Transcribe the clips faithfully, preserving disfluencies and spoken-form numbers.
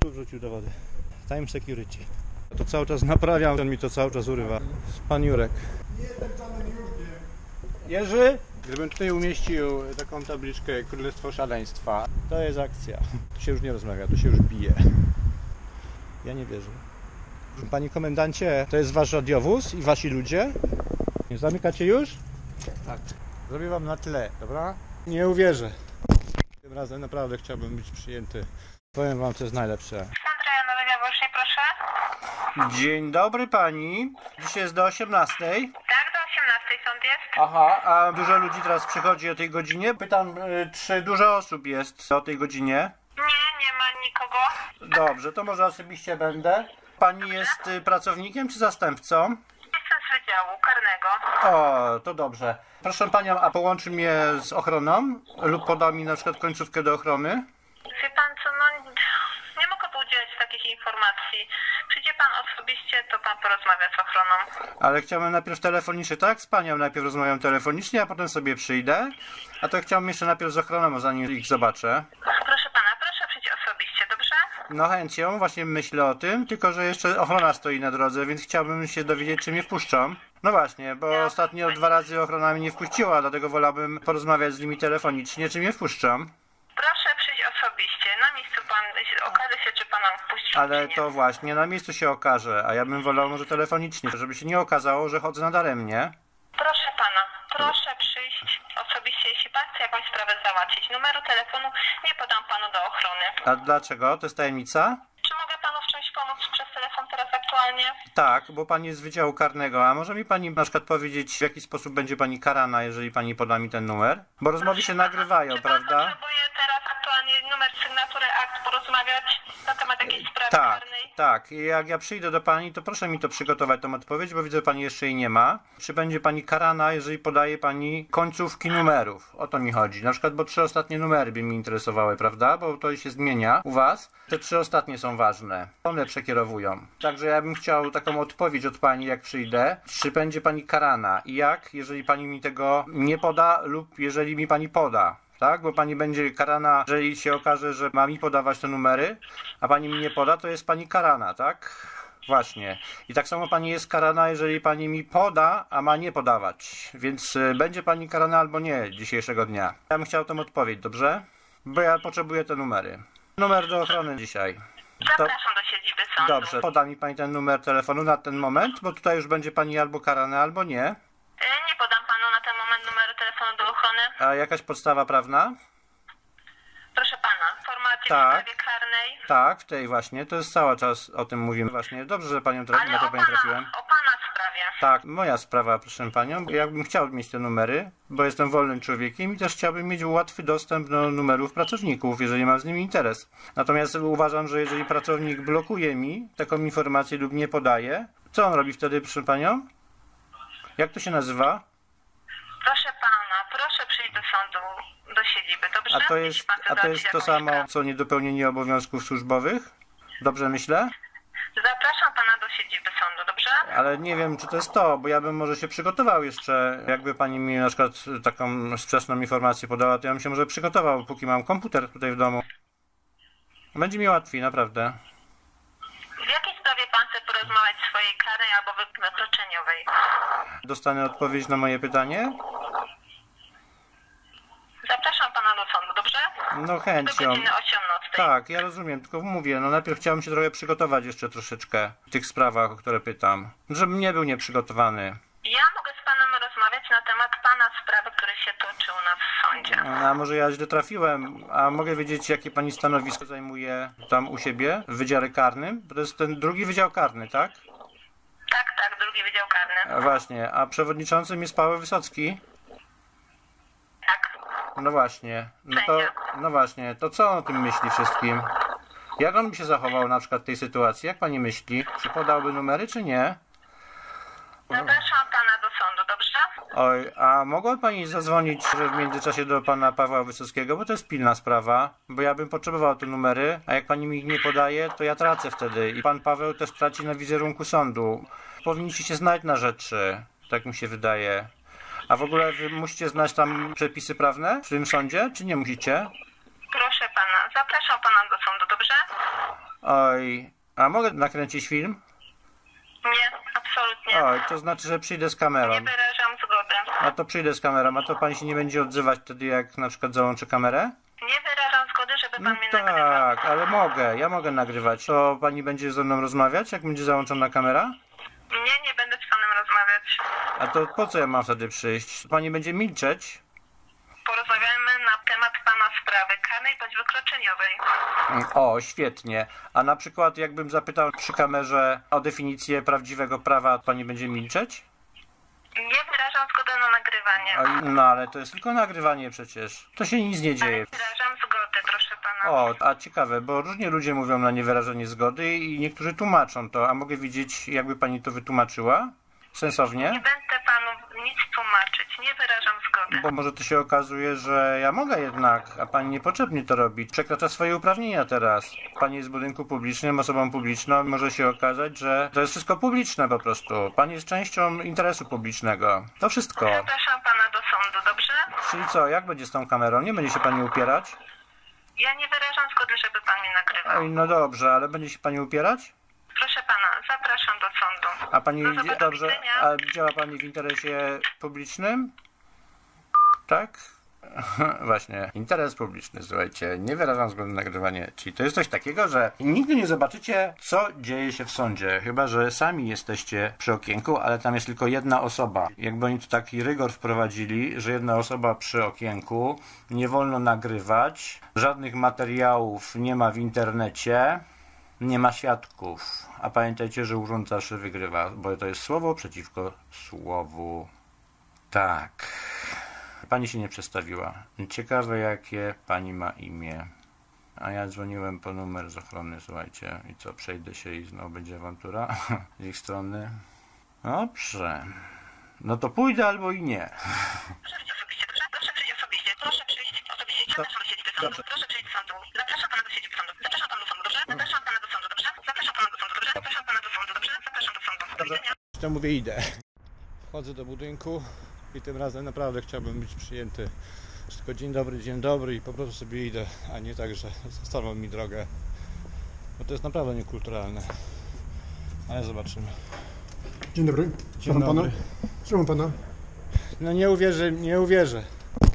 Tu wrzucił do wody. Time security. To cały czas naprawiam, on mi to cały czas urywa. Pan Jurek. Jerzy? Gdybym tutaj umieścił taką tabliczkę Królestwo Szaleństwa, to jest akcja. Tu się już nie rozmawia, tu się już bije. Ja nie wierzę. Panie komendancie, to jest wasz radiowóz i wasi ludzie? Zamykacie już? Tak. Zrobię wam na tle, dobra? Nie uwierzę. Tym razem naprawdę chciałbym być przyjęty. Powiem wam, co jest najlepsze. Andrea, nowego właśnie, proszę. Dzień dobry pani. Dzisiaj jest do osiemnastej. Tak, do osiemnastej sąd jest. Aha, a dużo ludzi teraz przychodzi o tej godzinie? Pytam, y, czy dużo osób jest o tej godzinie? Nie, nie ma nikogo. Dobrze, to może osobiście będę. Pani jest y, pracownikiem czy zastępcą? Jestem z wydziału karnego. O, to dobrze. Proszę panią, a połączy mnie z ochroną? Lub poda mi na przykład końcówkę do ochrony? Wie pan co, no nie mogę udzielić takich informacji. Przyjdzie pan osobiście, to pan porozmawia z ochroną. Ale chciałbym najpierw telefonicznie, tak? Z panią najpierw rozmawiam telefonicznie, a potem sobie przyjdę. A to chciałbym jeszcze najpierw z ochroną, zanim ich zobaczę. Proszę pana, proszę przyjść osobiście, dobrze? No chęcią, właśnie myślę o tym, tylko że jeszcze ochrona stoi na drodze, więc chciałbym się dowiedzieć, czy mnie wpuszczą. No właśnie, bo Ja. ostatnio dwa razy ochrona mnie nie wpuściła, dlatego wolałbym porozmawiać z nimi telefonicznie, czy mnie wpuszczą. Proszę przyjść osobiście. Na miejscu pan okaże się, czy pana wpuścił, Ale czy nie. to właśnie na miejscu się okaże, a ja bym wolał może telefonicznie, żeby się nie okazało, że chodzę nadaremnie. Proszę pana, proszę przyjść osobiście, jeśli pan chce jakąś sprawę załatwić. Numeru telefonu nie podam panu do ochrony. A dlaczego? To jest tajemnica? Czy mogę panu w czymś pomóc przez telefon teraz aktualnie? Tak, bo pani jest z Wydziału Karnego, a może mi pani na przykład powiedzieć, w jaki sposób będzie pani karana, jeżeli pani poda mi ten numer? Bo rozmowy się nagrywają, Czy pan prawda? potrzebuje teraz aktualnie numer sygnatury akt porozmawiać na temat jakiejś sprawy Tak, karnej? tak. I jak ja przyjdę do pani, to proszę mi to przygotować, tą odpowiedź, bo widzę, że pani jeszcze jej nie ma. Czy będzie pani karana, jeżeli podaje pani końcówki numerów? O to mi chodzi. Na przykład, bo trzy ostatnie numery by mi interesowały, prawda? Bo to się zmienia u was. Te trzy ostatnie są ważne. One przekierowują. Także ja bym chciał taką odpowiedź od pani, jak przyjdę. Czy będzie pani karana? I jak, jeżeli pani mi tego nie poda lub jeżeli mi pani poda? Tak? Bo pani będzie karana, jeżeli się okaże, że ma mi podawać te numery, a pani mi nie poda, to jest pani karana, tak? Właśnie. I tak samo pani jest karana, jeżeli pani mi poda, a ma nie podawać. Więc y, będzie pani karana albo nie dzisiejszego dnia. Ja bym chciał tą odpowiedź, dobrze? Bo ja potrzebuję te numery. Numer do ochrony dzisiaj. To, Zapraszam do siedziby sądu. dobrze, poda mi pani ten numer telefonu na ten moment, bo tutaj już będzie pani albo karana, albo nie. Y, Nie podam panu na ten moment numeru telefonu do ochrony. A jakaś podstawa prawna? Proszę pana, informacje Tak. w sprawie karnej. Tak, w tej właśnie, to jest cały czas o tym mówimy właśnie. Dobrze, że panią tra- Ale na to o pani pana, trafiłem. o pana sprawie. Tak, moja sprawa, proszę panią. Ja bym chciał mieć te numery, bo jestem wolnym człowiekiem i też chciałbym mieć łatwy dostęp do numerów pracowników, jeżeli mam z nimi interes. Natomiast uważam, że jeżeli pracownik blokuje mi taką informację lub nie podaje, co on robi wtedy, proszę panią? Jak to się nazywa? Proszę pana, proszę przyjść do sądu, do siedziby, dobrze? A to Jeśli jest, pan chce a to załatwić jest to jakąś samo, sprawę. co niedopełnienie obowiązków służbowych? Dobrze myślę? Zapraszam pana do siedziby sądu, dobrze? Ale nie wiem, czy to jest to, bo ja bym może się przygotował jeszcze. Jakby pani mi na przykład taką sprzeczną informację podała, to ja bym się może przygotował, póki mam komputer tutaj w domu. Będzie mi łatwiej, naprawdę. W jakiej sprawie pan chce porozmawiać swojej karnej albo wy- wykroczeniowej? Dostanę odpowiedź na moje pytanie? Zapraszam pana do sądu, dobrze? No Do chęcią. godziny osiemnastej. Tak, ja rozumiem, tylko mówię, no najpierw chciałem się trochę przygotować jeszcze troszeczkę w tych sprawach, o które pytam. Żebym nie był nieprzygotowany. Ja mogę z panem rozmawiać na temat pana sprawy, który się toczy u nas w sądzie. A może ja źle trafiłem? A mogę wiedzieć, jakie pani stanowisko zajmuje tam u siebie, w Wydziale Karnym? Bo to jest ten drugi Wydział Karny, tak? Tak, tak, drugi wydział karny. A właśnie, a przewodniczącym jest Paweł Wysocki? Tak. No właśnie, no to, no właśnie, to co on o tym myśli wszystkim? Jak on by się zachował na przykład w tej sytuacji? Jak pani myśli? Czy podałby numery, czy nie? Zapraszam pana do sądu, dobrze? Oj, a mogła pani zadzwonić w międzyczasie do pana Pawła Wysockiego, bo to jest pilna sprawa, bo ja bym potrzebował te numery, a jak pani mi ich nie podaje, to ja tracę wtedy i pan Paweł też traci na wizerunku sądu. Powinniście się znać na rzeczy, tak mi się wydaje. A w ogóle wy musicie znać tam przepisy prawne w tym sądzie, czy nie musicie? Proszę pana, zapraszam pana do sądu, dobrze? Oj, a mogę nakręcić film? Nie, absolutnie. Oj, to znaczy, że przyjdę z kamerą. Nie wyrażam zgody. A to przyjdę z kamerą, a to pani się nie będzie odzywać wtedy, jak na przykład załączę kamerę? Nie wyrażam zgody, żeby pan No mnie nagrywał. tak, ale mogę, ja mogę nagrywać. To pani będzie ze mną rozmawiać, jak będzie załączona kamera? Nie, nie będę z panem rozmawiać. A to po co ja mam wtedy przyjść? Pani będzie milczeć? Porozmawiamy na temat pana sprawy karnej bądź wykroczeniowej. O, świetnie. A na przykład jakbym zapytał przy kamerze o definicję prawdziwego prawa, pani będzie milczeć? Nie wyrażam zgody na nagrywanie. Oj, no ale to jest tylko nagrywanie przecież. To się nic nie dzieje. Ale wyrażam zgody, proszę pana. O, a ciekawe, bo różnie ludzie mówią na niewyrażenie zgody i niektórzy tłumaczą to. A mogę widzieć, jakby pani to wytłumaczyła? Sensownie? Nie będę panu nic tłumaczyć. Nie wyrażam zgody. Bo może to się okazuje, że ja mogę jednak, a pani niepotrzebnie to robić. Przekracza swoje uprawnienia teraz. Pani jest w budynku publicznym, osobą publiczną. Może się okazać, że to jest wszystko publiczne po prostu. Pani jest częścią interesu publicznego. To wszystko. Zapraszam pana do sądu, dobrze? Czyli co, jak będzie z tą kamerą? Nie będzie się pani upierać? Ja nie wyrażam zgody, żeby pan mnie nagrywał. Oj, no dobrze, ale będzie się pani upierać? Proszę pana, zapraszam do sądu. A pani, Do zobaczenia. dobrze, a działa pani w interesie publicznym? Tak? Właśnie, interes publiczny, słuchajcie, nie wyrażam zgody na nagrywanie. Czyli to jest coś takiego, że nigdy nie zobaczycie, co dzieje się w sądzie, chyba że sami jesteście przy okienku, ale tam jest tylko jedna osoba. Jakby oni tu taki rygor wprowadzili, że jedna osoba przy okienku, nie wolno nagrywać, żadnych materiałów nie ma w internecie, nie ma świadków. A pamiętajcie, że urząd zawsze wygrywa, bo to jest słowo przeciwko słowu. Tak. Pani się nie przedstawiła. Ciekawe, jakie pani ma imię. A ja dzwoniłem po numer z ochrony, słuchajcie. I co, przejdę się i znowu będzie awantura z ich strony. Dobrze. No to pójdę albo i nie. Proszę przyjść osobiście, dobrze? Proszę przyjść osobiście. Proszę przyjść osobiście. Zapraszam do siedziby sądu. Proszę przyjść do sądu. Zapraszam pana do siedziby sądu. Zapraszam pana do sądu, dobrze? Zapraszam pana do sądu, dobrze? Zapraszam pana do sądu, dobrze? Zapraszam pana do sądu, dobrze? Zapraszam do sądu. Do widzenia. To mówię, idę. Wchodzę do budynku i tym razem naprawdę chciałbym być przyjęty. Tylko dzień dobry, dzień dobry i po prostu sobie idę, a nie tak, że zostawią mi drogę. Bo to jest naprawdę niekulturalne. Ale zobaczymy. Dzień dobry. Dzień Słucham dobry. pana. Słucham pana. No nie uwierzę, nie uwierzę.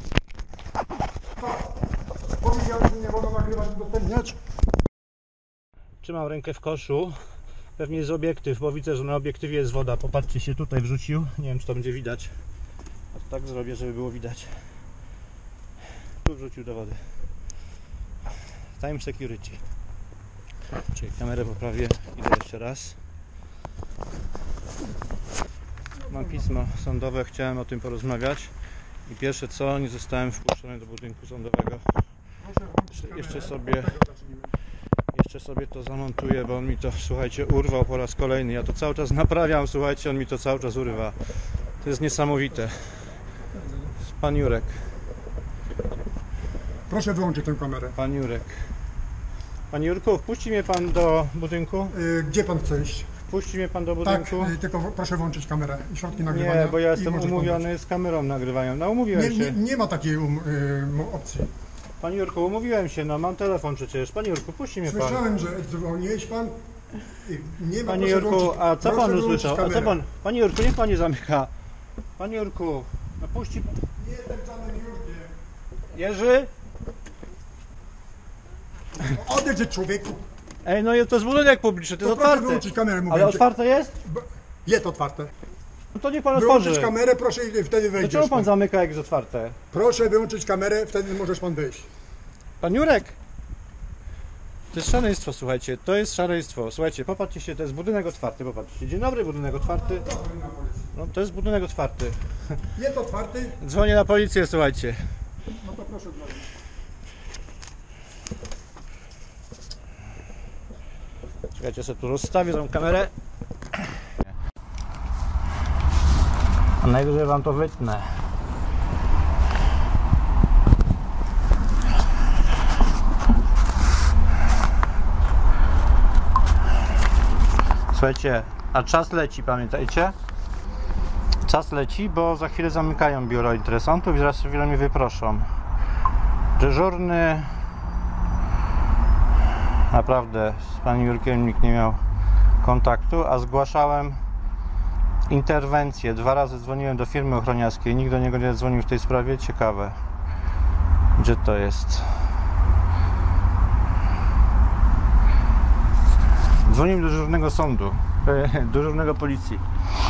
Powiedziałem, że nie wolno nagrywać i udostępniać. Trzymam rękę w koszu. Pewnie jest obiektyw, bo widzę, że na obiektywie jest woda. Popatrzcie, się tutaj wrzucił. Nie wiem, czy to będzie widać. A tak zrobię, żeby było widać. Tu wrzucił do wody. Time security. Czyli kamerę poprawię. Idę jeszcze raz. Mam pismo sądowe, chciałem o tym porozmawiać. I pierwsze co, nie zostałem wpuszczony do budynku sądowego. Jeszcze, jeszcze sobie jeszcze sobie to zamontuję, bo on mi to, słuchajcie, urwał po raz kolejny. Ja to cały czas naprawiam, słuchajcie, on mi to cały czas urywa. To jest niesamowite. Pan Jurek. Proszę wyłączyć tę kamerę. Pan Jurek. Panie Jurku, wpuści mnie pan do budynku? Yy, gdzie pan chce iść? Wpuści mnie pan do Tak, budynku? yy, tylko proszę włączyć kamerę i środki nagrywania. Nie, bo ja i jestem może pan umówiony z kamerą nagrywają. No umówiłem być. Nie, się. nie, nie ma takiej um, yy, opcji. Panie Jurku, umówiłem się, no mam telefon przecież. Panie Jurku, puści mnie pan. Słyszałem, że dzwoniłeś pan. Yy, Nie ma, Panie proszę Jurku, wyłączyć- a co proszę pan wyłączyć usłyszał? A co kamerę. pan? Panie Jurku, niech pan nie zamyka. Panie Jurku, no puści pan. Nie jestem żadnym Jurkiem. Jerzy? Odejdź od człowieku. Ej, no to jest budynek publiczny, to To jest proszę otwarte. wyłączyć kamerę, mówię. Ale otwarte jest? Jest otwarte. No to niech pan Wyłączyć otworzy. kamerę, proszę i wtedy To wejdziesz. czemu pan zamyka, jak jest otwarte? Proszę wyłączyć kamerę, wtedy możesz pan wyjść. Pan Jurek! To jest szaleństwo, słuchajcie, to jest szaleństwo. Słuchajcie, popatrzcie się, to jest budynek otwarty, popatrzcie. Dzień dobry, budynek otwarty. No to jest budynek otwarty. Jest otwarty. Dzwonię na policję, słuchajcie. No to proszę dzwonić. Czekajcie, sobie tu rozstawię tą kamerę. A najwyżej wam to wytnę. Słuchajcie, a czas leci, pamiętajcie? Czas leci, bo za chwilę zamykają biuro interesantów i zaraz chwilę mnie wyproszą. Dyżurny Naprawdę z panem Jurkiem nikt nie miał kontaktu, a zgłaszałem interwencję. Dwa razy dzwoniłem do firmy ochroniarskiej, nikt do niego nie dzwonił w tej sprawie. Ciekawe, gdzie to jest. Dzwoniłem do dyżurnego sądu, do dyżurnego policji.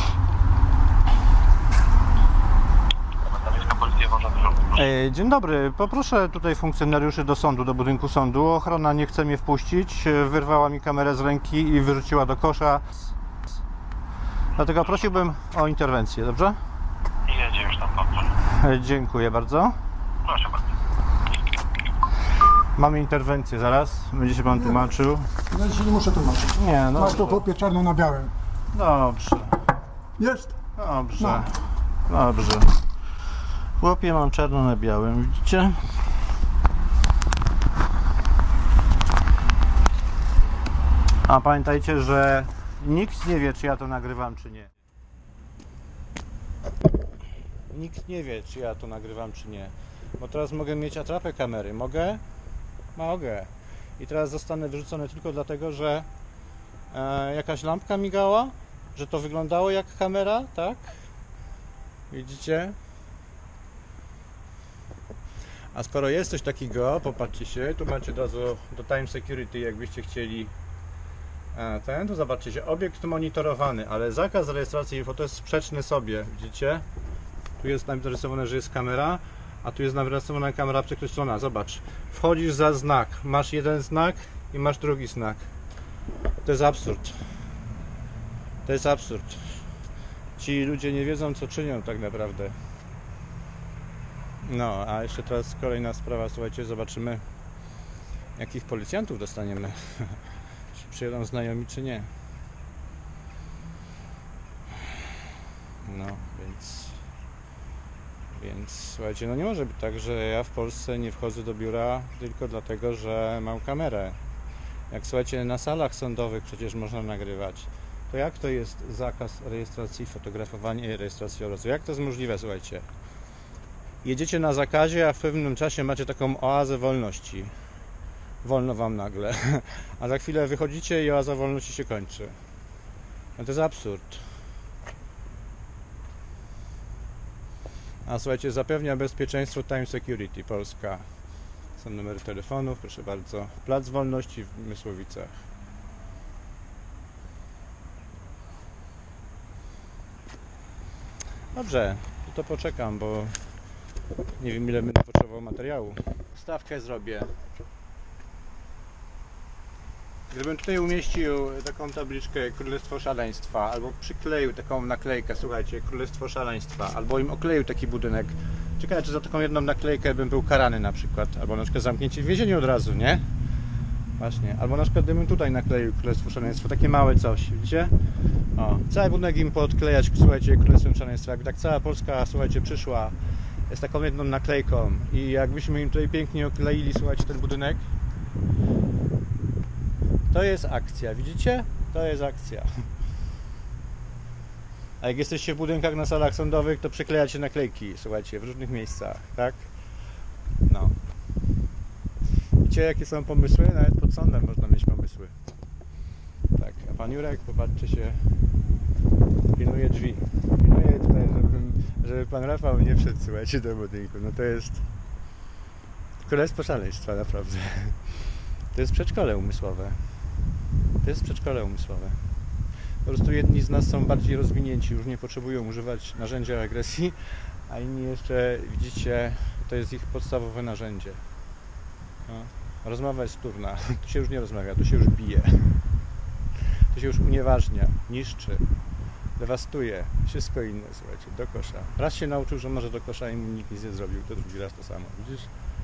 Dzień dobry, poproszę tutaj funkcjonariuszy do sądu, do budynku sądu. Ochrona nie chce mnie wpuścić, wyrwała mi kamerę z ręki i wyrzuciła do kosza. Dlatego prosiłbym o interwencję, dobrze? Jedzie już tam pan. Dziękuję bardzo. Proszę bardzo. Mamy interwencję zaraz, będzie się pan tłumaczył. Ja się nie muszę tłumaczyć. Nie, no Masz to dobrze. chłopie czarno na białym. Dobrze, Jest? dobrze, dobrze. Chłopie, mam czarno na białym, widzicie? A pamiętajcie, że nikt nie wie, czy ja to nagrywam, czy nie. Nikt nie wie, czy ja to nagrywam, czy nie. Bo teraz mogę mieć atrapę kamery. Mogę? Mogę. I teraz zostanę wyrzucony tylko dlatego, że e, jakaś lampka migała, że to wyglądało jak kamera, tak? Widzicie? A skoro jest coś takiego, popatrzcie się, tu macie od razu do Time Security, jakbyście chcieli e, ten, to zobaczcie się, obiekt monitorowany, ale zakaz rejestracji info to jest sprzeczny sobie, widzicie? Tu jest narysowane, że jest kamera, a tu jest narysowana kamera przekreślona, zobacz. Wchodzisz za znak, masz jeden znak i masz drugi znak. To jest absurd. To jest absurd. Ci ludzie nie wiedzą, co czynią tak naprawdę. No, a jeszcze teraz kolejna sprawa, słuchajcie, zobaczymy, jakich policjantów dostaniemy. Czy przyjadą znajomi, czy nie. No, więc... Więc, słuchajcie, no nie może być tak, że ja w Polsce nie wchodzę do biura tylko dlatego, że mam kamerę. Jak, słuchajcie, na salach sądowych przecież można nagrywać. To jak to jest zakaz rejestracji, fotografowania i rejestracji obrazu? Jak to jest możliwe, słuchajcie? Jedziecie na zakazie, a w pewnym czasie macie taką oazę wolności. Wolno wam nagle. A za chwilę wychodzicie i oaza wolności się kończy. No to jest absurd. A słuchajcie, zapewnia bezpieczeństwo Time Security Polska. Są numery telefonów, proszę bardzo. Plac Wolności w Mysłowicach. Dobrze, to poczekam, bo nie wiem, ile będę potrzebował materiału. Stawkę zrobię. Gdybym tutaj umieścił taką tabliczkę Królestwo Szaleństwa, albo przykleił taką naklejkę, słuchajcie, Królestwo Szaleństwa, albo im okleił taki budynek. Ciekawe, czy za taką jedną naklejkę bym był karany na przykład, albo na przykład zamknięcie w więzieniu od razu, nie? Właśnie, albo na przykład gdybym tutaj nakleił Królestwo Szaleństwa, takie małe coś, widzicie? O, cały budynek im podklejać, słuchajcie, Królestwem Szaleństwa, jakby tak cała Polska, słuchajcie, przyszła z taką jedną naklejką i jakbyśmy im tutaj pięknie okleili, słuchajcie, ten budynek, to jest akcja, widzicie? To jest akcja. A jak jesteście w budynkach na salach sądowych, to przyklejacie naklejki, słuchajcie, w różnych miejscach, tak? No. Widzicie, jakie są pomysły? Nawet pod sądem można mieć pomysły. Tak, a pan Jurek, popatrzcie się, pilnuje drzwi. Pilnuje tutaj, żeby, żeby pan Rafał nie wszedł, słuchajcie, do budynku. No to jest królestwo szaleństwa, naprawdę. To jest przedszkole umysłowe. To jest przedszkole umysłowe. Po prostu jedni z nas są bardziej rozwinięci, już nie potrzebują używać narzędzia agresji, a inni jeszcze, widzicie, to jest ich podstawowe narzędzie. No. Rozmowa jest wtórna. Tu się już nie rozmawia, tu się już bije. Tu się już unieważnia, niszczy, dewastuje. Wszystko inne, słuchajcie, do kosza. Raz się nauczył, że może do kosza i mu nikt nic nie zrobił, to drugi raz to samo, widzisz?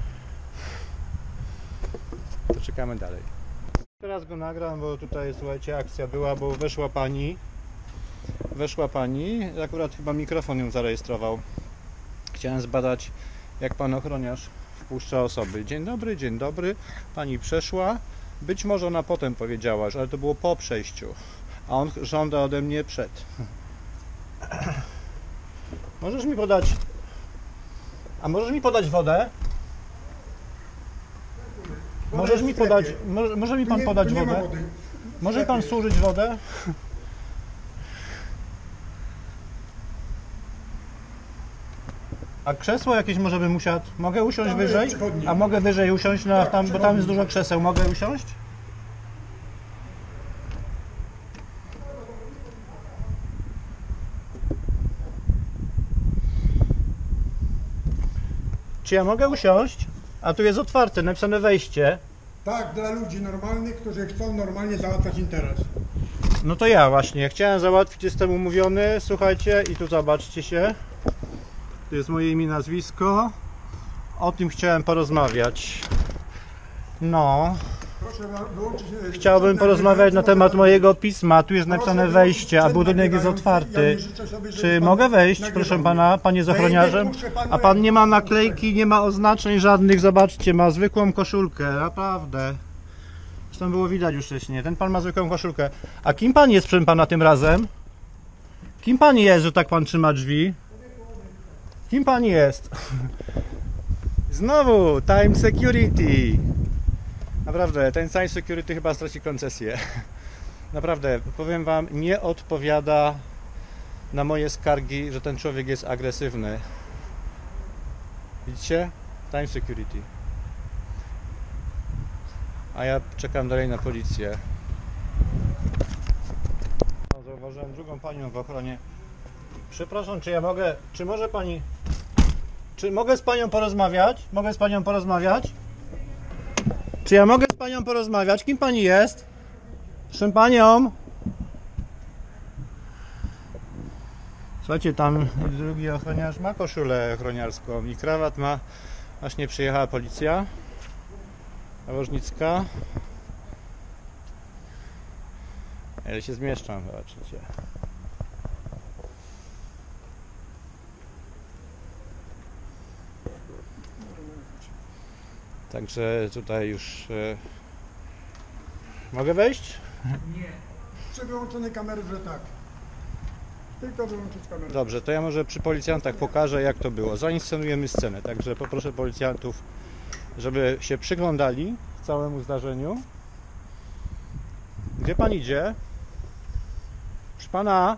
To czekamy dalej. Teraz go nagram, bo tutaj, słuchajcie, akcja była, bo weszła pani. Weszła pani, akurat chyba mikrofon ją zarejestrował. Chciałem zbadać, jak pan ochroniarz wpuszcza osoby. Dzień dobry, dzień dobry. Pani przeszła. Być może ona potem powiedziała, że ale to było po przejściu, a on żąda ode mnie przed. Możesz mi podać... A możesz mi podać wodę? Możesz mi w podać, sklepie. może, może mi Tu pan nie- podać tu nie ma wodę? wody. W Może mi pan sklepie. służyć wodę? A krzesło jakieś może bym usiadł? Mogę usiąść Tam jest wyżej? przychodnia. A mogę wyżej usiąść, na, Tak, tam, bo tam przychodnia. jest dużo krzeseł. Mogę usiąść? Czy ja mogę usiąść? A tu jest otwarte, napisane wejście. Tak, dla ludzi normalnych, którzy chcą normalnie załatwiać interes. No to ja właśnie, chciałem załatwić, jestem umówiony, słuchajcie i tu zobaczcie się. Tu jest moje imię, nazwisko. O tym chciałem porozmawiać. No, Proszę wyłączyć... e, chciałbym sprzęt porozmawiać na nagrywający, temat mogę mojego pisma. Tu jest Proszę napisane wyłączyć wejście, a sprzęt budynek jest nagrywający. otwarty. Ja nie życzę sobie, żeby Czy pan mogę wejść, nagrywał proszę mnie. pana, panie z Ja ochroniarzem? jedynie puszczę panu, A pan jak- nie ma naklejki, nie ma oznaczeń żadnych, zobaczcie, ma zwykłą koszulkę, naprawdę. Zresztą było widać już wcześniej, ten pan ma zwykłą koszulkę. A kim pan jest, proszę pana, tym razem? Kim pan jest, że tak pan trzyma drzwi? Kim pan jest? Znowu, Time Security. Naprawdę, ten Time Security chyba straci koncesję. Naprawdę, powiem wam, nie odpowiada na moje skargi, że ten człowiek jest agresywny. Widzicie? Time Security. A ja czekam dalej na policję. Zauważyłem drugą panią w ochronie. Przepraszam, czy ja mogę, czy może pani, czy mogę z panią porozmawiać? Mogę z panią porozmawiać? Czy ja mogę z panią porozmawiać? Kim pani jest? Proszę panią. Słuchajcie, tam drugi ochroniarz ma koszulę ochroniarską i krawat ma. Właśnie przyjechała policja nawożnicka. Ale się zmieszczam, zobaczycie. Także tutaj już e... mogę wejść? Przy wyłączonej kamery, że tak. Tylko wyłączyć kamerę. Dobrze, to ja może przy policjantach pokażę, jak to było. Zainscenujemy scenę, także poproszę policjantów, żeby się przyglądali całemu zdarzeniu. Gdzie pan idzie? Proszę pana.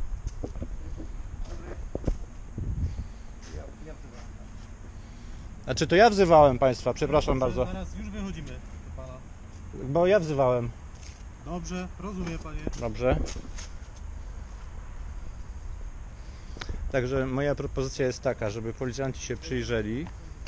Znaczy to ja wzywałem państwa, przepraszam bardzo. Zaraz już wychodzimy do pana. Bo ja wzywałem. Dobrze, rozumiem panie. Dobrze. Także moja propozycja jest taka, żeby policjanci się przyjrzeli,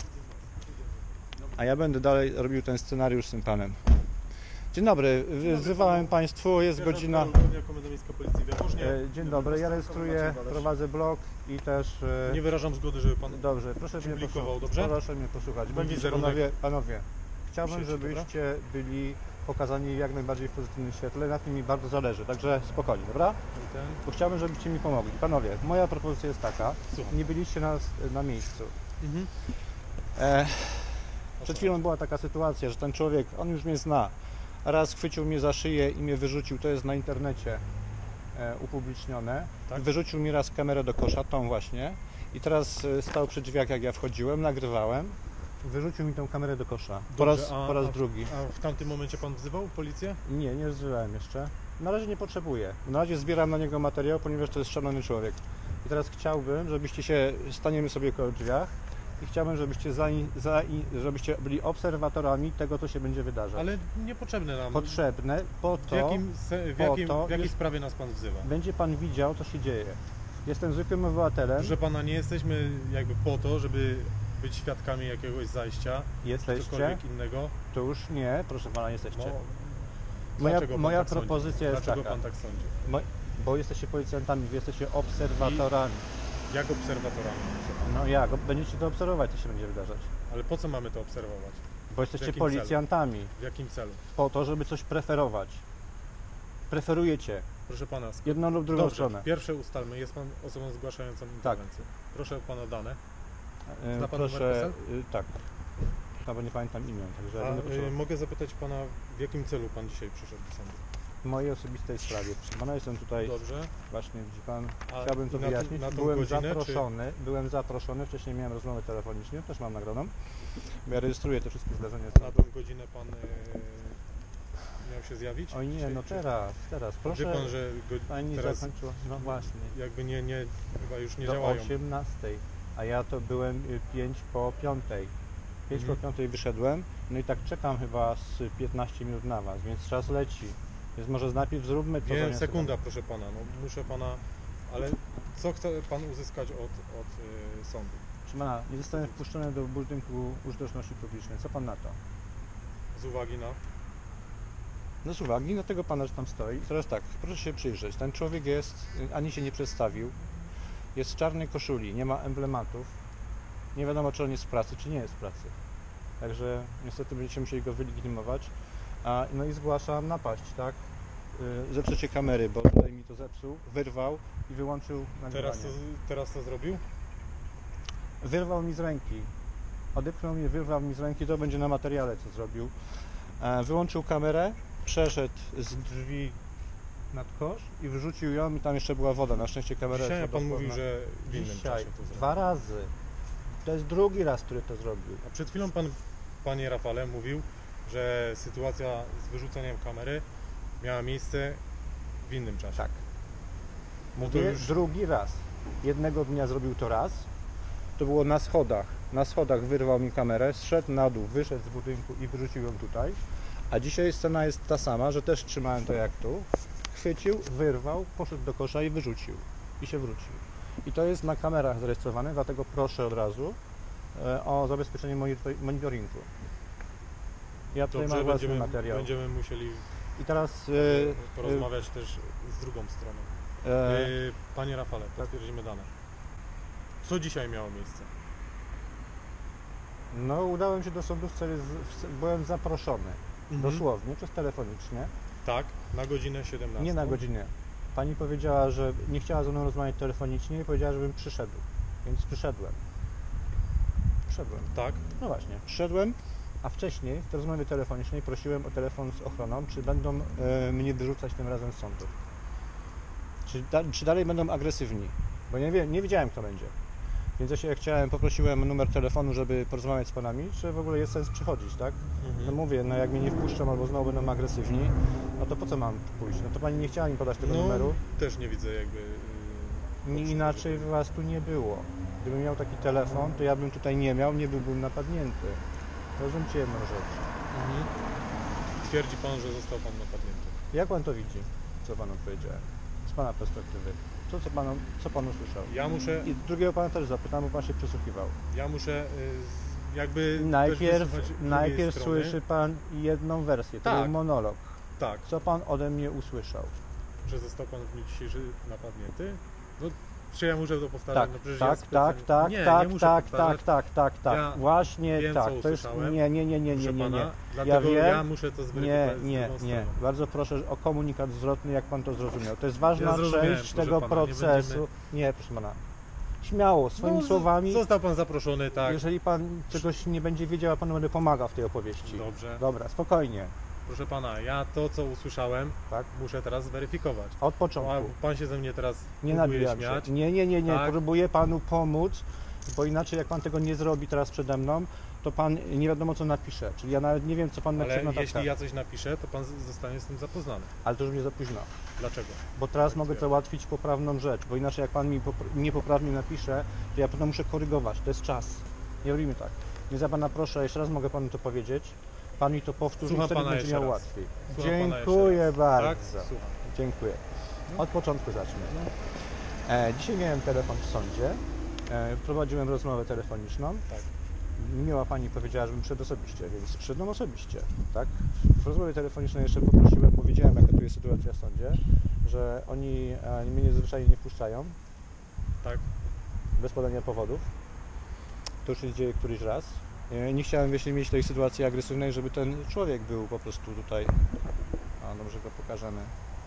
a ja będę dalej robił ten scenariusz z tym panem. Dzień dobry, wzywałem państwu, jest godzina... Komenda Miejska Policji w Jaworznie. E, Dzień dobry, ja rejestruję, prowadzę blog i też... e, Nie wyrażam zgody, żeby pan... Dobrze, proszę mnie publikował, posłuchać. dobrze? Proszę mnie posłuchać. Mój Będziecie wizerunek. panowie, panowie, chciałbym, Sieci, żebyście byli pokazani w jak najbardziej w pozytywnym świetle, na tym mi bardzo zależy, także spokojnie, dobra? Ten. Bo chciałbym, żebyście mi pomogli. Panowie, moja propozycja jest taka, Słucham. nie byliście na, na miejscu. Mhm. E, przed chwilą była taka sytuacja, że ten człowiek, on już mnie zna, raz chwycił mnie za szyję i mnie wyrzucił, to jest na internecie e, upublicznione, Tak? wyrzucił mi raz kamerę do kosza, tą właśnie, i teraz e, stał przy drzwiach, jak ja wchodziłem, nagrywałem, wyrzucił mi tą kamerę do kosza, po Dobrze, raz, a- po raz a- drugi. A w tamtym momencie pan wzywał policję? Nie, nie zżyłem jeszcze. Na razie nie potrzebuję. Na razie zbieram na niego materiał, ponieważ to jest szalony człowiek. I teraz chciałbym, żebyście się, staniemy sobie koło drzwiach i chciałbym, żebyście, za, za, żebyście byli obserwatorami tego, co się będzie wydarzać. Ale niepotrzebne nam. Potrzebne po W, to, jakim, se- w, po jakim, to w jakiej jest- sprawie nas pan wzywa? będzie pan widział, co się dzieje. Jestem zwykłym obywatelem. Proszę pana, nie jesteśmy jakby po to, żeby być świadkami jakiegoś zajścia, czy Jesteście? cokolwiek innego. To już nie, proszę pana, No, jesteście. Moja, dlaczego pan moja tak sądzi? propozycja jest Dlaczego taka, pan tak sądzi? mo, bo jesteście policjantami, wy jesteście obserwatorami. Jak obserwatorami? No jak? Będziecie to obserwować, co się będzie wydarzać. Ale po co mamy to obserwować? Bo jesteście jakim policjantami. W jakim celu? Po to, żeby coś preferować. Preferujecie Proszę pana, sk- jedną lub drugą Dobrze, stronę. pierwsze ustalmy, jest pan osobą zgłaszającą interwencję. Proszę pana dane. E, zna pan Proszę, numer y, tak. No bo nie pamiętam imion, także A będę y, potrzebował. mogę zapytać pana, w jakim celu pan dzisiaj przyszedł do sądu? w mojej osobistej sprawie. Proszę pana, jestem tutaj, Dobrze. właśnie widzi pan, A chciałbym to na tą- wyjaśnić. na tą byłem godzinę, zaproszony, byłem zaproszony, wcześniej miałem rozmowę telefoniczną, też mam nagraną. Bo ja rejestruję te wszystkie zdarzenia. Na tą godzinę pan e, miał się zjawić? Oj nie, Czy- no czy- teraz, teraz, proszę. Wie pan, że go, Pani teraz zakończyła, no właśnie, jakby nie, nie, chyba już nie do działają. osiemnastej, a ja to byłem pięć po piątej. pięć Mhm. po piątej wyszedłem, no i tak czekam chyba z piętnaście minut na was, więc czas leci. Więc może najpierw zróbmy to. Nie, zamiast- sekunda, proszę pana, no muszę pana, ale co chce pan uzyskać od, od y, sądu? Proszę pana, nie zostałem wpuszczony do budynku użyteczności publicznej. Co pan na to? Z uwagi na... No z uwagi na tego pana, że tam stoi. Teraz tak, proszę się przyjrzeć. Ten człowiek jest, ani się nie przedstawił, jest w czarnej koszuli, nie ma emblematów. Nie wiadomo, czy on jest w pracy, czy nie jest w pracy. Także niestety będziecie musieli go wylegitymować. A, no i zgłaszam napaść, tak? Yy, zepsucie kamery, bo tutaj mi to zepsuł, wyrwał i wyłączył nagrywanie. Teraz to, teraz to zrobił? Wyrwał mi z ręki. Odepchnął mnie, wyrwał mi z ręki, to będzie na materiale, co zrobił. E, wyłączył kamerę, przeszedł z drzwi nad kosz i wyrzucił ją i tam jeszcze była woda. Na szczęście kamera Dzisiaj jest pan wodoodporna. mówił, że w innym Dzisiaj, czasie to zrobił. dwa razy. To jest drugi raz, który to zrobił. A przed chwilą pan, panie Rafale, mówił, że sytuacja z wyrzuceniem kamery miała miejsce w innym czasie. Tak. No to Mówię, już... drugi raz. Jednego dnia zrobił to raz. To było na schodach. Na schodach wyrwał mi kamerę, zszedł na dół, wyszedł z budynku i wyrzucił ją tutaj. A dzisiaj scena jest ta sama, że też trzymałem to jak tu. Chwycił, wyrwał, poszedł do kosza i wyrzucił. I się wrócił. I to jest na kamerach zarejestrowane, dlatego proszę od razu e, o zabezpieczenie monitor- monitoringu. Ja tutaj Dobrze, mam własny będziemy, materiał. będziemy musieli I teraz... E, porozmawiać też z drugą stroną. e, E, Panie Rafale, potwierdzimy dane. Co dzisiaj miało miejsce? no udałem się do sądu w celu, w, byłem zaproszony. Mhm. Dosłownie, przez telefonicznie. Tak, na godzinę siedemnastą. Nie na godzinę. Pani powiedziała, że nie chciała ze mną rozmawiać telefonicznie i powiedziała, żebym przyszedł. Więc przyszedłem. Przyszedłem. Tak, No właśnie, przyszedłem, a wcześniej w tej rozmowie telefonicznej prosiłem o telefon z ochroną, czy będą e, mnie wyrzucać tym razem z sądu. Czy, da, czy dalej będą agresywni? Bo nie, wie, nie wiedziałem, kto będzie. Więc ja się chciałem, poprosiłem numer telefonu, żeby porozmawiać z panami, czy w ogóle jest sens przychodzić, tak? Mhm. No mówię, no jak mnie nie wpuszczą albo znowu będą agresywni, no to po co mam pójść? No to pani nie chciała mi podać tego no, numeru. też nie widzę jakby... Yy, Nie, potrzeby, inaczej żeby- was tu nie było. Gdybym miał taki telefon, to ja bym tutaj nie miał, nie byłbym napadnięty. Rozumiecie jedną rzecz. Mhm. Twierdzi pan, że został pan napadnięty. Jak pan to widzi, co panu powiedziałem? Z pana perspektywy. Co, co, panu, co pan usłyszał? Ja muszę, I drugiego pana też zapytam, bo pan się przysłuchiwał. ja muszę yy, z- jakby też Najpierw, wysłuchać drugiej najpierw strony. słyszy pan jedną wersję, to Tak. był monolog. Tak, Co pan ode mnie usłyszał? że został pan w dniu dzisiejszy napadnięty. No, czy ja muszę to powtarzać? Tak, no przecież tak, ja tak, specjalnie... tak, nie, tak, nie muszę tak, powtarzać. tak, tak, tak, tak, Ja właśnie wiem, tak. co To już usłyszałem, nie, nie, nie, nie, Proszę nie, nie, nie. pana, dlatego wiem. ja muszę to Nie, zweryfikować z nie, drugą nie. stroną. Bardzo proszę o komunikat zwrotny, jak pan to zrozumiał. To jest ważna Ja zrozumiałem, część proszę tego pana, nie procesu. będziemy- Nie, proszę pana. Śmiało, swoimi No, z- słowami. Został pan zaproszony, tak. Jeżeli pan czegoś nie będzie wiedział, ja panu będę pomagał w tej opowieści. Dobrze. Dobra, spokojnie. Proszę pana, ja to, co usłyszałem, Tak. muszę teraz zweryfikować. Od A początku. pan się ze mnie teraz Nie próbuje nabijam śmiać. się. Nie, nie, nie, nie. Tak. Próbuję panu pomóc, bo inaczej jak pan tego nie zrobi teraz przede mną, to pan nie wiadomo co napisze. Czyli ja nawet nie wiem, co pan napisze Ale na jeśli taskach. ja coś napiszę, to pan z- zostanie z tym zapoznany. Ale to już nie za późno. Dlaczego? Bo teraz mogę załatwić poprawną rzecz, bo inaczej jak pan mi popr- niepoprawnie napisze, to ja potem muszę korygować. To jest czas. Nie robimy tak. Więc ja pana proszę, jeszcze raz mogę panu to powiedzieć. Pan mi to powtórzy Słucham i wtedy pana będzie jeszcze miał raz. łatwiej. Słucham pana jeszcze Dziękuję raz. bardzo. Tak? Słucham. Dziękuję. Od początku zacznę. E, dzisiaj miałem telefon w sądzie. E, prowadziłem rozmowę telefoniczną. Tak. Miła pani powiedziała, żebym przyszedł osobiście, więc przyszedłem osobiście. Tak? W rozmowie telefonicznej jeszcze poprosiłem, powiedziałem, jaka tu jest sytuacja w sądzie, że oni e, mnie zwyczajnie nie wpuszczają Tak. bez podania powodów. To już się dzieje któryś raz. E, nie chciałem jeśli mieć tej sytuacji agresywnej, żeby ten człowiek był po prostu tutaj. A dobrze go pokażemy.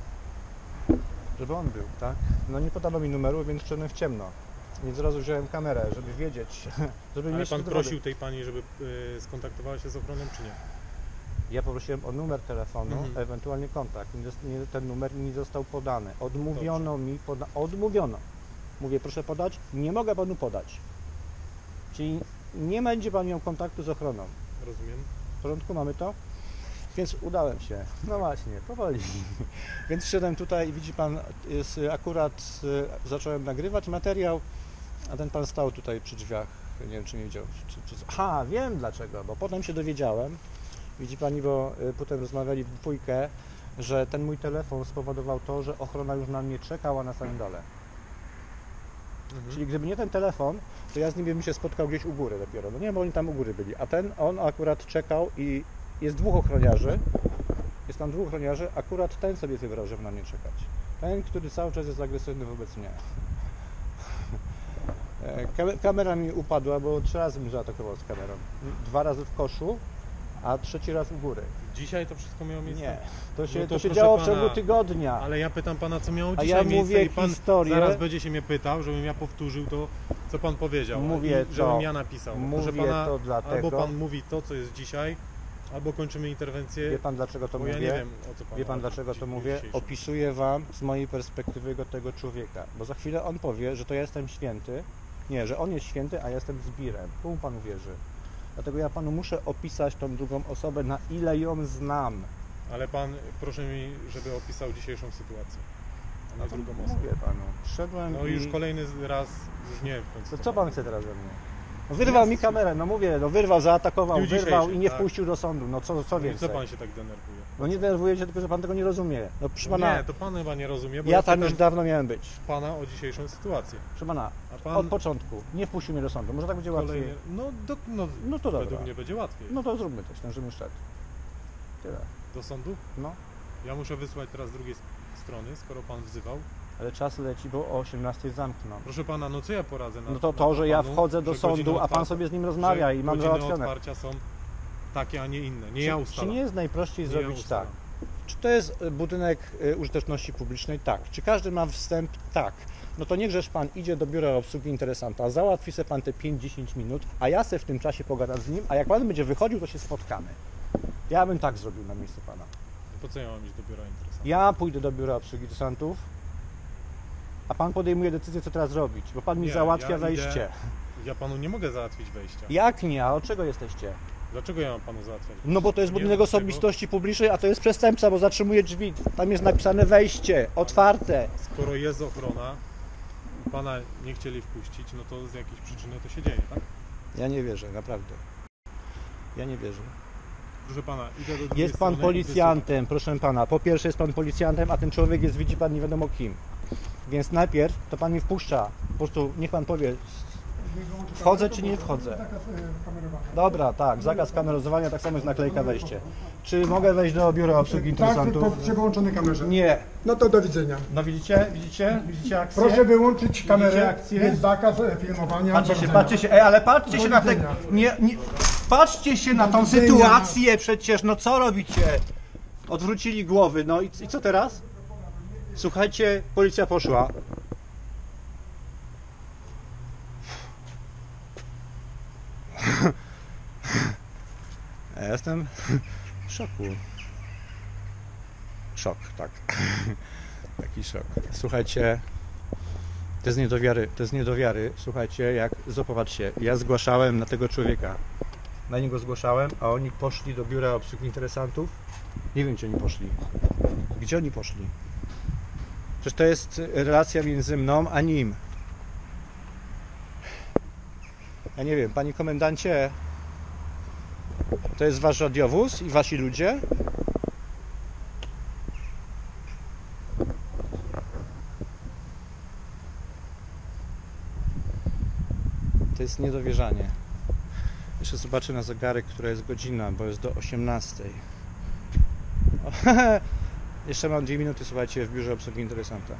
Żeby on był, tak? No nie podano mi numeru, więc wszedłem w ciemno. Więc od razu wziąłem kamerę, żeby wiedzieć, żeby Ale mieć pan dowody. prosił tej pani, żeby y, skontaktowała się z ochroną, czy nie? Ja poprosiłem o numer telefonu, Mhm. ewentualnie kontakt. Nie, zos- nie, ten numer mi został podany. Odmówiono mi, poda odmówiono. Mówię, proszę podać, nie mogę panu podać. Czyli nie będzie pan miał kontaktu z ochroną. Rozumiem. W porządku, mamy to? Więc udałem się. No właśnie, powoli. Więc wszedłem tutaj i widzi pan, jest, akurat y, zacząłem nagrywać materiał, a ten pan stał tutaj przy drzwiach. Nie wiem, czy nie wiedział. Czy, czy... Aha, wiem dlaczego, bo potem się dowiedziałem. Widzi pani, bo y, potem rozmawiali w dwójkę, że ten mój telefon spowodował to, że ochrona już na mnie czekała na samym dole. Mhm. Czyli gdyby nie ten telefon, to ja z nim bym się spotkał gdzieś u góry dopiero. No nie, bo oni tam u góry byli. A ten, on akurat czekał i jest dwóch ochroniarzy. Jest tam dwóch ochroniarzy. Akurat ten sobie wybrał, żeby na mnie czekać. Ten, który cały czas jest agresywny wobec mnie. E, kam- Kamera mi upadła, bo trzy razy mnie zaatakował z kamerą. Dwa razy w koszu, a trzeci raz u góry. Dzisiaj to wszystko miało miejsce? Nie, to się, No to to się proszę działo w pana, ciągu tygodnia. Ale ja pytam pana, co miało A dzisiaj ja miejsce mówię i pan historię. zaraz będzie się mnie pytał, żebym ja powtórzył to, co pan powiedział. Mówię i to- żebym ja napisał. Proszę mówię pana, to dlatego- albo pan mówi to, co jest dzisiaj, albo kończymy interwencję. Wie pan dlaczego to bo mówię? ja nie wiem, o co pan Wie pan chodzi dlaczego w to dniu mówię? dzisiejszym. Opisuję wam z mojej perspektywy go tego człowieka, bo za chwilę on powie, że to ja jestem święty. Nie, że on jest święty, a ja jestem zbirem. Komu pan uwierzy? Dlatego ja panu muszę opisać tą drugą osobę, na ile ją znam. Ale pan, proszę mi, żeby opisał dzisiejszą sytuację, a nie drugą osobę. Mówię panu. Wszedłem No i... już kolejny raz, już nie w końcu. To co pan chce teraz ze mnie? No wyrwał mi kamerę, no mówię, no wyrwał, zaatakował, W dniu wyrwał dzisiejszym, i nie tak. wpuścił do sądu. No co, co No i więcej? co pan się tak denerwuje? No nie denerwuję się, tylko że pan tego nie rozumie. No proszę pana, Nie, to pan chyba nie rozumie, bo ja ja tam pytam już dawno miałem być. pana o dzisiejszą sytuację. Proszę pana, A pan od początku nie wpuścił mnie do sądu. Może tak będzie łatwiej? kolejny... No, do, no, No to według dobra. mnie będzie łatwiej. No to zróbmy coś, ten żebym szedł. Tyle. Do sądu? No, Ja muszę wysłać teraz z drugiej s- strony, skoro pan wzywał. ale czas leci, bo o osiemnastej zamkną. Proszę pana, no co ja poradzę na No to na to, że ja panu, wchodzę do że godziny sądu, a pan otwarcia- sobie z nim rozmawia że i mam godziny załatwione. otwarcia są takie, a nie inne. Nie Czy, ja czy ustalam. nie jest najprościej Nie zrobić ja ustalam. tak? Czy to jest y, budynek y, użyteczności publicznej? Tak. Czy każdy ma wstęp? Tak. No to niechżeż pan idzie do biura obsługi interesanta, załatwi se pan te pięć do dziesięciu minut, a ja se w tym czasie pogadam z nim, a jak pan będzie wychodził, to się spotkamy. Ja bym tak zrobił na miejscu pana. Po co ja mam iść do biura interesanta? Ja pójdę do biura obsługi interesantów, a pan podejmuje decyzję, co teraz robić, bo pan mi Nie, załatwia ja wejście. idę- Ja panu nie mogę załatwić wejścia. Jak nie? A od czego jesteście? Dlaczego ja mam panu załatwiać? No bo to jest Nie budynek od czego. osobistości publicznej, a to jest przestępca, bo zatrzymuje drzwi. Tam jest napisane wejście, otwarte. Skoro jest ochrona i pana nie chcieli wpuścić, no to z jakiejś przyczyny to się dzieje, tak? Ja nie wierzę, naprawdę. Ja nie wierzę. Proszę pana, idę do drugiej Jest pan strony i policjantem, proszę pana. Po pierwsze jest pan policjantem, a ten człowiek jest, widzi pan, nie wiadomo kim. Więc najpierw to pan mi wpuszcza. Po prostu niech pan powie, wchodzę czy nie wchodzę. Zakaz e, kamerowania. Dobra, tak, zakaz kamerozowania, tak samo jest naklejka wejście. Czy mogę wejść do biura obsługi Tak, interesantów? po, przy wyłączonej kamerze. Nie. No to do widzenia. No widzicie, widzicie, widzicie akcję? Proszę wyłączyć kamerę, akcję? jest zakaz e, filmowania. Patrzcie Do się, widzenia. patrzcie się, ej, ale patrzcie Do się na te... widzenia. Nie, nie, patrzcie się na tą widzenia. sytuację przecież, no co robicie? Odwrócili głowy, no i, i co teraz? Słuchajcie, policja poszła. Ja jestem w szoku. Szok, tak. Taki szok. Słuchajcie, to jest nie do wiary, to jest nie do wiary. Słuchajcie, jak, zobaczcie, ja zgłaszałem na tego człowieka. Na niego zgłaszałem, a oni poszli do biura obsługi interesantów. Nie wiem, gdzie oni poszli. Gdzie oni poszli? Przecież to jest relacja między mną a nim. Ja nie wiem, panie komendancie, to jest wasz radiowóz i wasi ludzie? To jest niedowierzanie. Jeszcze zobaczę na zegarek, która jest godzina, bo jest do osiemnastej. O, jeszcze mam dwie minuty, słuchajcie, w biurze obsługi interesanta.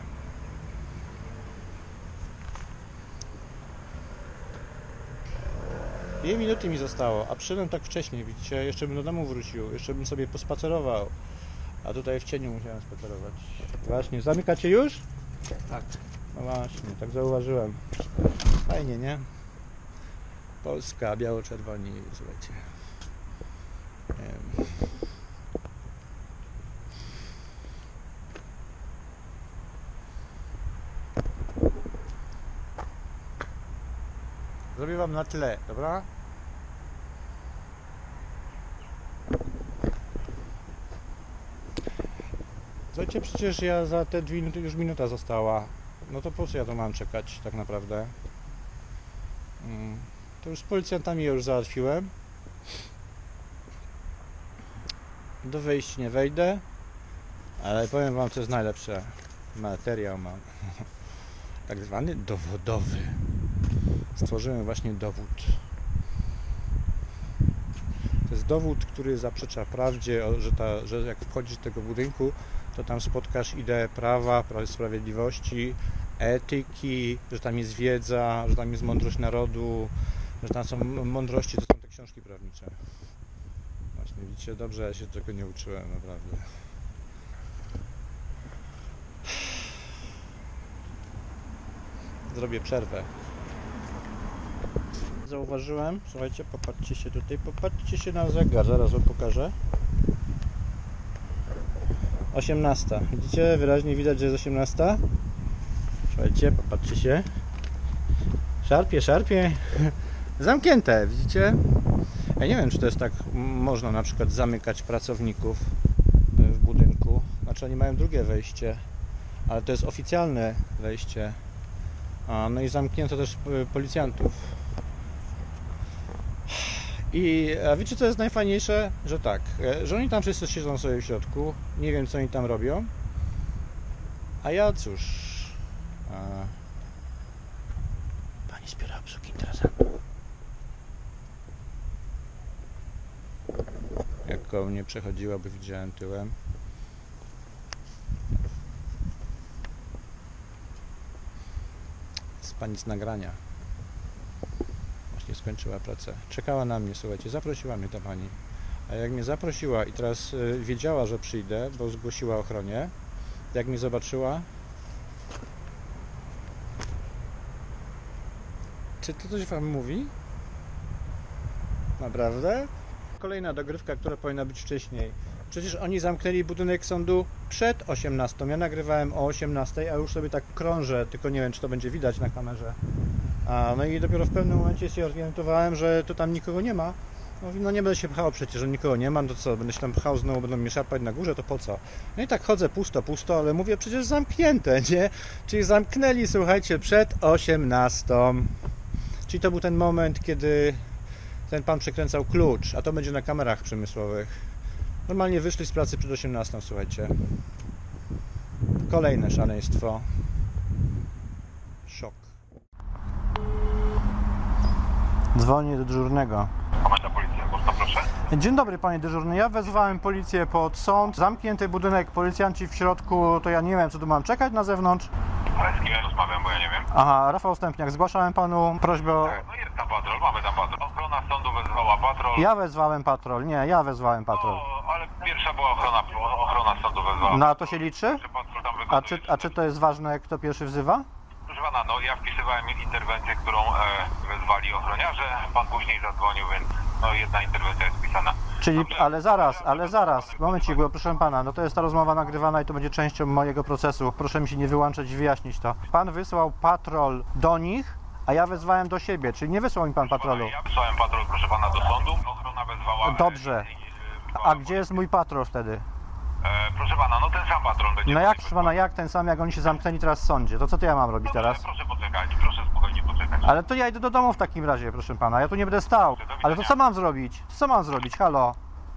Dwie minuty mi zostało, a przyszedłem tak wcześnie, widzicie? Jeszcze bym do domu wrócił, jeszcze bym sobie pospacerował. A tutaj w cieniu musiałem spacerować. Właśnie, zamykacie już? Tak. No właśnie, tak zauważyłem. Fajnie, nie? Polska, biało-czerwoni, słuchajcie. Nie wiem. Zrobię wam na tle, dobra? Słuchajcie, przecież ja za te dwie minuty już minuta została. No to po co ja to mam czekać tak naprawdę? Hmm. To już z policjantami już załatwiłem. Do wejścia nie wejdę, ale powiem wam, co jest najlepsze. Materiał mam. Tak zwany dowodowy. Stworzyłem właśnie dowód. To jest dowód, który zaprzecza prawdzie, że, ta, że jak wchodzisz do tego budynku, to tam spotkasz ideę prawa, sprawiedliwości, etyki, że tam jest wiedza, że tam jest mądrość narodu, że tam są mądrości, to są te książki prawnicze. Właśnie widzicie, dobrze, ja się tego nie uczyłem, naprawdę. Zrobię przerwę. Zauważyłem, słuchajcie, popatrzcie się tutaj, popatrzcie się na zegar, zaraz wam pokażę. osiemnasta. Widzicie? Wyraźnie widać, że jest osiemnasta. Słuchajcie, popatrzcie się. Szarpie, szarpie. Zamknięte, widzicie? Ja nie wiem, czy to jest tak, można na przykład zamykać pracowników w budynku. Znaczy oni mają drugie wejście, ale to jest oficjalne wejście. A, no i zamknięto też policjantów. I a wiecie, co jest najfajniejsze? Że tak, że oni tam wszyscy siedzą sobie w środku, nie wiem, co oni tam robią, a ja cóż, a... pani z biura obsługi interesantna. Jak koło mnie przechodziła, bo widziałem tyłem. Z pani z nagrania. Skończyła pracę. Czekała na mnie, słuchajcie, zaprosiła mnie ta pani. A jak mnie zaprosiła i teraz y, wiedziała, że przyjdę, bo zgłosiła ochronie, jak mnie zobaczyła, czy to coś wam mówi? Naprawdę? Kolejna dogrywka, która powinna być wcześniej. Przecież oni zamknęli budynek sądu przed osiemnastą. Ja nagrywałem o osiemnastej, a już sobie tak krążę, tylko nie wiem, czy to będzie widać na kamerze. A, no i dopiero w pewnym momencie się orientowałem, że to tam nikogo nie ma. No, no nie będę się pchał przecież, że nikogo nie ma, no to co, będę się tam pchał, znowu będą mnie szarpać na górze, to po co? No i tak chodzę pusto, pusto, ale mówię, przecież zamknięte, nie? Czyli zamknęli, słuchajcie, przed osiemnastą. Czyli to był ten moment, kiedy ten pan przekręcał klucz, a to będzie na kamerach przemysłowych. Normalnie wyszli z pracy przed osiemnastą, słuchajcie. Kolejne szaleństwo. Szok. Dzwonię do dyżurnego. Komenda policji, Augusta, proszę. Dzień dobry, panie dyżurny. Ja wezwałem policję pod sąd. Zamknięty budynek, policjanci w środku, to ja nie wiem, co tu mam czekać na zewnątrz. Ale z kim ja rozmawiam, bo ja nie wiem. Aha, Rafał Stępniak. Zgłaszałem panu prośbę o... No jest tam patrol, mamy tam patrol. Ochrona sądu wezwała patrol. Ja wezwałem patrol. Nie, ja wezwałem patrol. O, ale pierwsza była ochrona, ochrona sądu wezwała. No a to się liczy? Że patrol tam A czy, wykonuje. a czy to jest ważne, kto pierwszy wzywa? Proszę pana, no ja wpisywałem interwencję, którą e, wezwali ochroniarze. Pan później zadzwonił, więc no jedna interwencja jest wpisana. Czyli, Dobrze. ale zaraz, ale zaraz, momencik, bo proszę pana, no to jest ta rozmowa nagrywana i to będzie częścią mojego procesu. Proszę mi się nie wyłączać i wyjaśnić to. Pan wysłał patrol do nich, a ja wezwałem do siebie, czyli nie wysłał mi pan patrolu. Ja wysłałem patrol, proszę pana, do sądu. Ochrona wezwała... Dobrze. e, wezwała A gdzie jest mój patrol wtedy? E, proszę pana, no ten sam patrol będzie... No jak, proszę pana, jak ten sam, jak oni się zamknęli teraz w sądzie? To co to ja mam robić teraz? Proszę poczekać, proszę spokojnie poczekać. Ale to ja idę do domu w takim razie, proszę pana, ja tu nie będę stał. Ale to co mam zrobić? Co mam zrobić? Halo?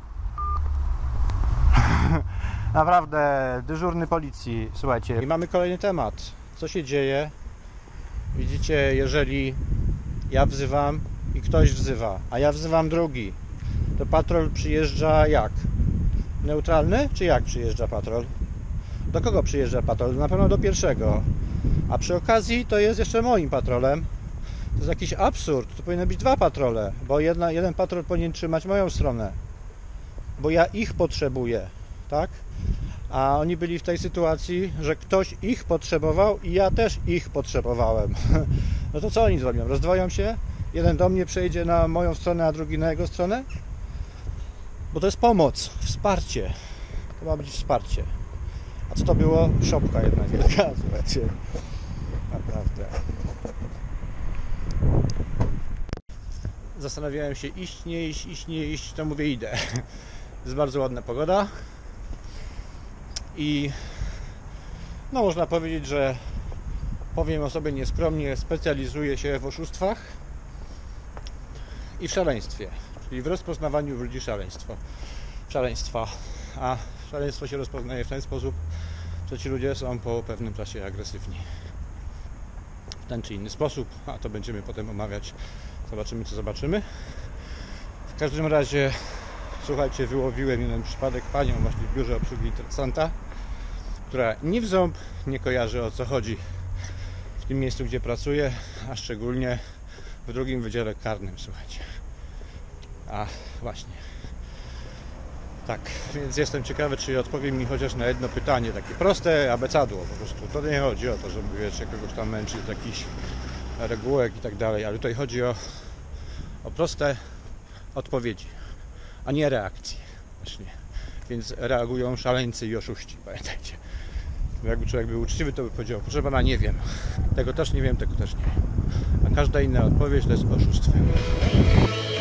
Naprawdę, dyżurny policji, słuchajcie. I mamy kolejny temat. Co się dzieje? Widzicie, jeżeli ja wzywam i ktoś wzywa, a ja wzywam drugi, to patrol przyjeżdża jak? Neutralny? Czy jak przyjeżdża patrol? Do kogo przyjeżdża patrol? Na pewno do pierwszego. A przy okazji to jest jeszcze moim patrolem. To jest jakiś absurd. To powinny być dwa patrole, bo jedna, jeden patrol powinien trzymać moją stronę. Bo ja ich potrzebuję, tak? A oni byli w tej sytuacji, że ktoś ich potrzebował i ja też ich potrzebowałem. No to co oni zrobią? Rozdwoją się? Jeden do mnie przejdzie na moją stronę, a drugi na jego stronę? Bo to jest pomoc, wsparcie. To ma być wsparcie. A co to było? Szopka jedna wielka, słuchajcie. Naprawdę. zastanawiałem się iść, nie iść, iść, nie iść, to mówię idę. Jest bardzo ładna pogoda i no można powiedzieć, że powiem o sobie nieskromnie, specjalizuję się w oszustwach i w szaleństwie, czyli w rozpoznawaniu w ludzi szaleństwo, szaleństwa, a szaleństwo się rozpoznaje w ten sposób, że ci ludzie są po pewnym czasie agresywni w ten czy inny sposób, a to będziemy potem omawiać, zobaczymy co zobaczymy. W każdym razie, słuchajcie, wyłowiłem jeden przypadek, panią właśnie w biurze obsługi interesanta, która ni w ząb nie kojarzy, o co chodzi w tym miejscu, gdzie pracuję, a szczególnie w drugim wydziale karnym, słuchajcie. A właśnie. Tak, więc jestem ciekawy, czy odpowie mi chociaż na jedno pytanie, takie proste, abecadło po prostu. To nie chodzi o to, żeby wiecie, kogoś tam męczyć, jakichś regułek i tak dalej, ale tutaj chodzi o, o proste odpowiedzi, a nie reakcje. Właśnie. Więc reagują szaleńcy i oszuści, pamiętajcie. Jakby człowiek był uczciwy, to by powiedział, proszę pana, nie wiem. Tego też nie wiem, tego też nie wiem. A każda inna odpowiedź to jest oszustwem.